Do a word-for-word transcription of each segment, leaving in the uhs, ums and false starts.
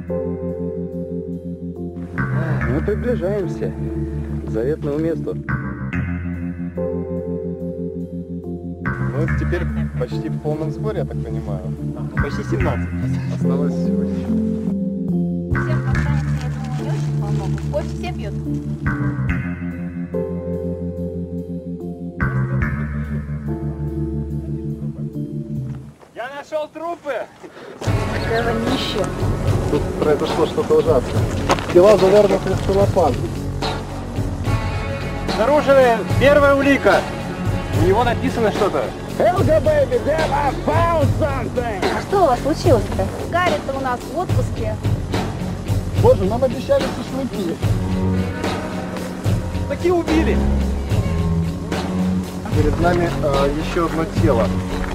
Мы приближаемся к заветному месту. Мы теперь почти в полном сборе, я так понимаю. Почти семнадцать. Осталось всего ничего. Всем останется, я думаю, не очень помогут. Кофе все пьют? Я нашел трупы! Какая вонища. Тут произошло что-то ужасное. Тела завернуты в целлофан. Обнаружена первая улика. У него написано что-то. Helga, baby, damn, I found something! А что у вас случилось-то? Гарри-то у нас в отпуске. Боже, нам обещали шашлыки. Такие убили! Перед нами э, еще одно тело.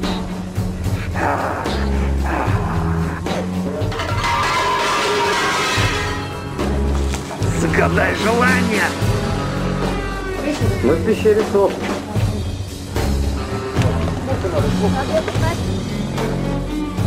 Загадай желание! Мы в пещере сов. Надо это знать.